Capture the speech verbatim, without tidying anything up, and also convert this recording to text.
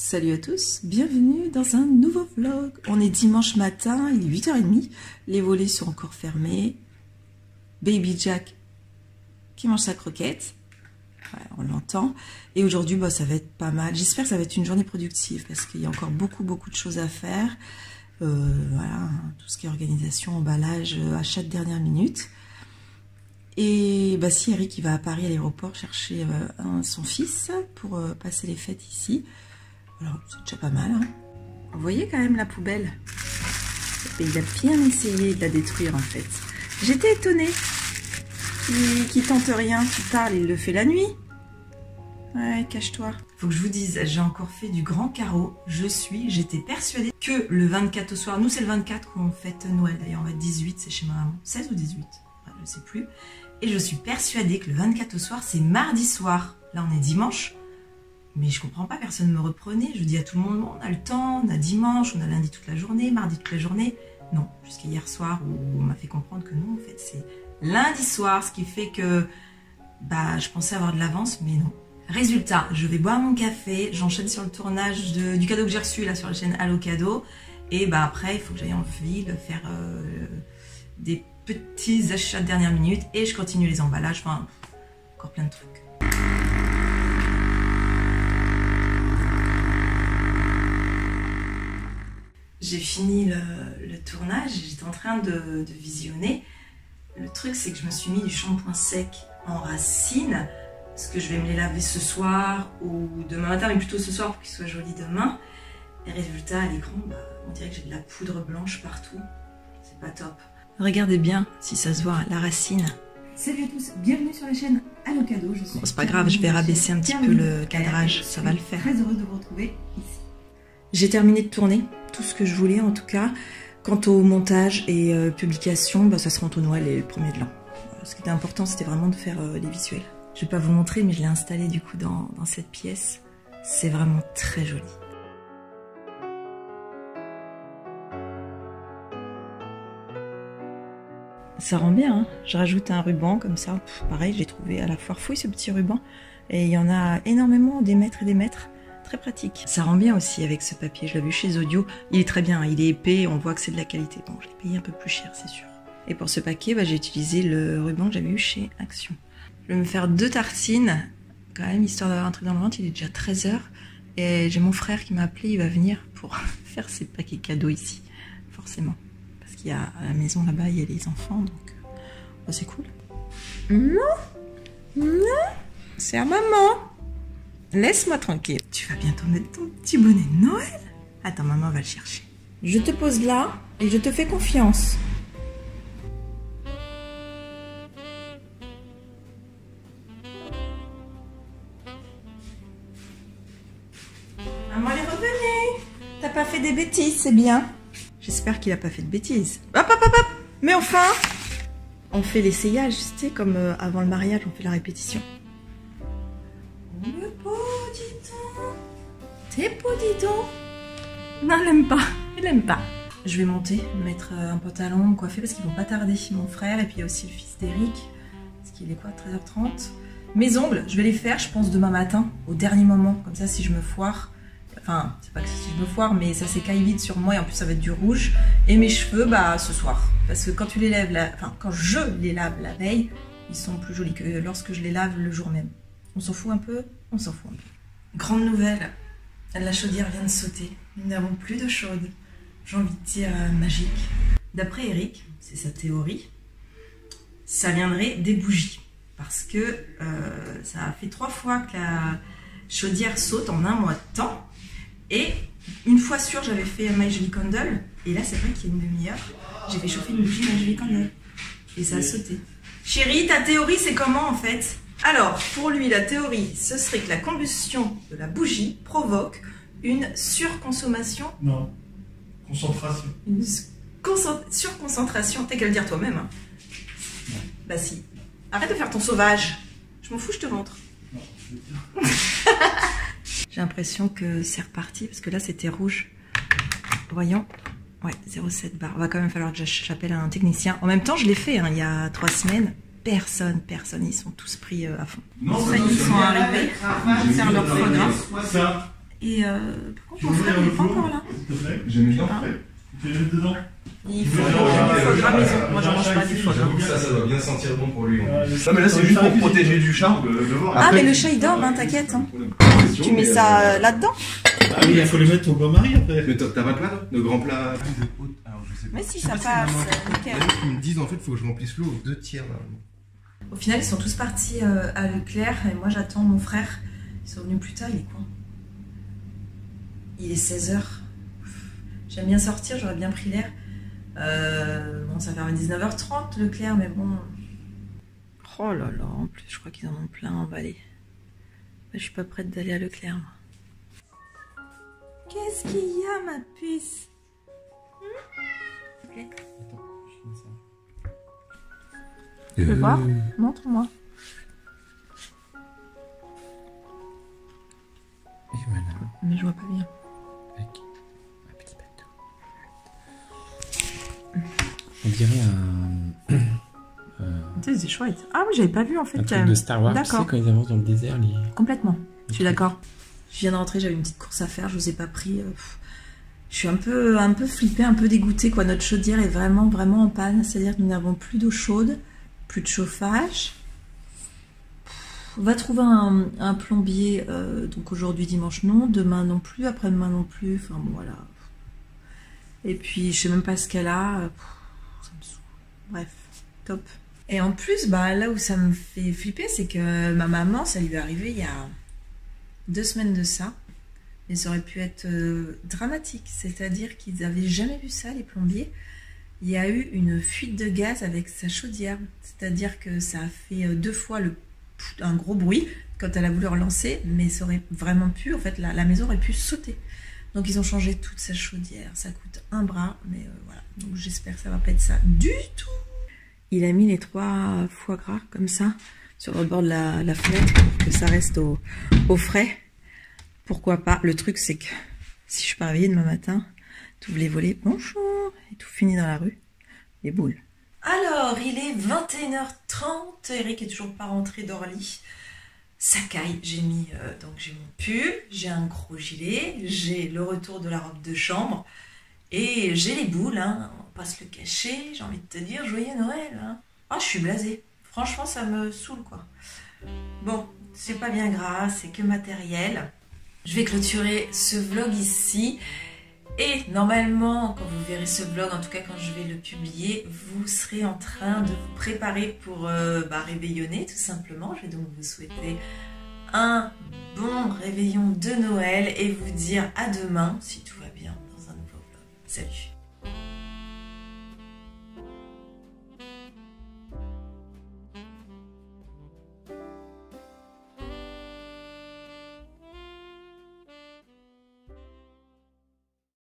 Salut à tous, bienvenue dans un nouveau vlog. On est dimanche matin, il est huit heures trente, les volets sont encore fermés. Baby Jack qui mange sa croquette, ouais, on l'entend. Et aujourd'hui, bah, ça va être pas mal. J'espère que ça va être une journée productive parce qu'il y a encore beaucoup, beaucoup de choses à faire. Euh, voilà, tout ce qui est organisation, emballage, achat de dernière minute. Et bah, si Eric il va à Paris à l'aéroport chercher euh, un, son fils pour euh, passer les fêtes ici. Alors c'est déjà pas mal. Hein. Vous voyez quand même la poubelle. Et il a bien essayé de la détruire en fait. J'étais étonnée qu'il qu'il tente rien. Tu parles, il le fait la nuit. Ouais, cache-toi. Faut que je vous dise, j'ai encore fait du grand carreau. Je suis, j'étais persuadée que le vingt-quatre au soir, nous c'est le vingt-quatre qu'on fête Noël d'ailleurs, on va être dix-huit, c'est chez ma maman. seize ou dix-huit, ouais, je sais plus. Et je suis persuadée que le vingt-quatre au soir, c'est mardi soir. Là, on est dimanche. Mais je comprends pas, personne ne me reprenait. Je dis à tout le monde, on a le temps, on a dimanche, on a lundi toute la journée, mardi toute la journée. Non, jusqu'à hier soir où on m'a fait comprendre que non, en fait, c'est lundi soir, ce qui fait que bah, je pensais avoir de l'avance, mais non. Résultat, je vais boire mon café, j'enchaîne sur le tournage de, du cadeau que j'ai reçu là sur la chaîne Allo Cadeau. Et bah après, il faut que j'aille en ville faire euh, des petits achats de dernière minute et je continue les emballages, enfin, encore plein de trucs. J'ai fini le, le tournage, j'étais en train de, de visionner. Le truc, c'est que je me suis mis du shampoing sec en racine, parce que je vais me les laver ce soir ou demain matin, mais plutôt ce soir pour qu'ils soient jolis demain. Et résultat, à l'écran, bah, on dirait que j'ai de la poudre blanche partout. C'est pas top. Regardez bien si ça se voit, la racine. Salut à tous, bienvenue sur la chaîne Allo Cadeau. Je suis bon, c'est pas grave, je vais rabaisser un petit peu le cadrage, ça va le faire. Très heureuse de vous retrouver ici. J'ai terminé de tourner tout ce que je voulais en tout cas. Quant au montage et euh, publication, bah, ça sera entre Noël et le premier de l'an. Ce qui était important, c'était vraiment de faire euh, les visuels. Je vais pas vous montrer, mais je l'ai installé du coup dans, dans cette pièce. C'est vraiment très joli. Ça rend bien, hein. Je rajoute un ruban comme ça. Pff, pareil, j'ai trouvé à la foire fouille ce petit ruban. Et il y en a énormément, des mètres et des mètres. Très pratique. Ça rend bien aussi avec ce papier. Je l'ai vu chez Audio. Il est très bien, il est épais, on voit que c'est de la qualité. Bon, je l'ai payé un peu plus cher, c'est sûr. Et pour ce paquet, bah, j'ai utilisé le ruban que j'avais eu chez Action. Je vais me faire deux tartines, quand même, histoire d'avoir un truc dans le ventre. Il est déjà treize heures. Et j'ai mon frère qui m'a appelé, il va venir pour faire ses paquets cadeaux ici. Forcément. Parce qu'il y a à la maison là-bas, il y a les enfants, donc bah, c'est cool. Non, non, c'est à maman. Laisse-moi tranquille. Tu vas bientôt mettre ton petit bonnet de Noël. Attends, maman va le chercher. Je te pose là et je te fais confiance. Maman elle est revenue. T'as pas fait des bêtises, c'est bien. J'espère qu'il a pas fait de bêtises. Hop, hop, hop, hop. Mais enfin, on fait l'essayage, tu sais, comme euh, avant le mariage, on fait la répétition. Le beau, dis donc. T'es beau, dis donc. Non, elle aime pas. Elle aime pas. Je vais monter, mettre un pantalon coiffé parce qu'ils vont pas tarder. Mon frère et puis il y a aussi le fils d'Eric. Parce qu'il est quoi, treize heures trente. Mes ongles, je vais les faire, je pense, demain matin, au dernier moment. Comme ça, si je me foire. Enfin, c'est pas que si je me foire, mais ça s'écaille vite sur moi et en plus ça va être du rouge. Et mes cheveux, bah, ce soir. Parce que quand tu les lèves, la... enfin, quand je les lave la veille, ils sont plus jolis que lorsque je les lave le jour même. On s'en fout un peu? On s'en fout un peu. Grande nouvelle, la chaudière vient de sauter. Nous n'avons plus d'eau chaude. J'ai envie de dire euh, magique. D'après Eric, c'est sa théorie, ça viendrait des bougies. Parce que euh, ça a fait trois fois que la chaudière saute en un mois de temps. Et une fois sûre, j'avais fait My Jolie Candle. Et là, c'est vrai qu'il y a une demi-heure, j'ai fait chauffer une bougie My Jolie Candle. Et ça a sauté. Chérie, ta théorie, c'est comment en fait? Alors, pour lui, la théorie, ce serait que la combustion de la bougie provoque une surconsommation. Non, concentration. Une surconcentration. T'as qu'à le dire toi-même. Hein. Non. Bah si. Arrête de faire ton sauvage. Je m'en fous, je te montre. Non, je veux dire. J'ai l'impression que c'est reparti, parce que là, c'était rouge. Voyons. Ouais, zéro virgule sept bar. Va quand même falloir que j'appelle un technicien. En même temps, je l'ai fait hein, il y a trois semaines. Personne, personne, ils sont tous pris euh, à fond. Non, ça y est, ils sont arrivés à faire leur foie gras. Et euh, par contre, Tu mon veux frère, ouvrir il le est pas four, encore là. s'il te plaît? J'ai mis dedans. Ah. Tu veux mettre dedans? Il faut Ouais, du ouais, foie ouais, gras ouais, maison. ouais, Moi, j'en mange pas du foie gras. J'avoue que ça, ça doit bien sentir bon pour lui. en Ouais, plus. le Non, mais là, c'est juste pour protéger du chat. De, de voir. Ah, Après, mais le chat, il dort, hein, t'inquiète. Hein. Question, Tu mets mais, ça euh, euh, là-dedans? Ah oui, il faut les mettre au bain-marie après. Mais t'as t'as pas de plat, toi? De grands plats? Alors, je sais pas. Mais si, Je sais ça pas passe, maman- nickel. Il y en a qui me disent en fait, il faut que je remplisse l'eau aux deux tiers. Là. Au final, ils sont tous partis euh, à Leclerc et moi, j'attends mon frère. Ils sont venus plus tard, il est quoi? Il est seize heures. J'aime bien sortir, j'aurais bien pris l'air. Euh, bon, ça ferme à dix-neuf heures trente, Leclerc, mais bon. Oh là là, en plus, je crois qu'ils en ont plein emballé. Je suis pas prête d'aller à Leclerc, moi. Qu'est-ce qu'il y a, ma puce? Ok. Attends, je mets ça. Tu veux voir? Montre-moi. Et voilà, Mais je vois pas bien. avec un petit bateau. On dirait un. euh, C'est chouette. Ah oui, j'avais pas vu en fait. un truc de Star Wars, tu sais, D'accord. quand ils avancent dans le désert. Les... Complètement. Je suis d'accord. Je viens de rentrer, j'avais une petite course à faire, je vous ai pas pris. euh, pff. Je suis un peu, un peu flippée, un peu dégoûtée, quoi. Notre chaudière est vraiment, vraiment en panne. C'est-à-dire que nous n'avons plus d'eau chaude, plus de chauffage. Pff, on va trouver un, un plombier, euh, donc aujourd'hui, dimanche, non. Demain non plus, après-demain non plus. Enfin, bon, voilà. Et puis, je sais même pas ce qu'elle a. euh, pff, ça me saoule. Bref, top. Et en plus, bah, là où ça me fait flipper, c'est que ma maman, ça lui est arrivé il y a deux semaines de ça. Mais ça aurait pu être euh, dramatique. C'est-à-dire qu'ils n'avaient jamais vu ça, les plombiers. Il y a eu une fuite de gaz avec sa chaudière. C'est-à-dire que ça a fait euh, deux fois le, un gros bruit quand elle a voulu relancer. Mais ça aurait vraiment pu, en fait, la, la maison aurait pu sauter. Donc ils ont changé toute sa chaudière. Ça coûte un bras, mais euh, voilà. Donc j'espère que ça va pas être ça du tout. Il a mis les trois foie gras comme ça sur le bord de la, la fenêtre pour que ça reste au, au frais. Pourquoi pas? Le truc c'est que si je suis pas réveillée demain matin, tout les volets, bonjour, et tout fini dans la rue, les boules. Alors il est vingt et une heures trente, Eric est toujours pas rentré d'Orly. Ça caille, j'ai mis euh, donc j'ai mon pull, j'ai un gros gilet, j'ai le retour de la robe de chambre et j'ai les boules, hein, on va pas se le cacher, j'ai envie de te dire joyeux Noël. Hein. Oh, je suis blasée, franchement ça me saoule quoi. Bon, c'est pas bien grave, c'est que matériel. Je vais clôturer ce vlog ici. Et normalement, quand vous verrez ce vlog, en tout cas quand je vais le publier, vous serez en train de vous préparer pour euh, bah, réveillonner tout simplement. Je vais donc vous souhaiter un bon réveillon de Noël et vous dire à demain, si tout va bien, dans un nouveau vlog. Salut!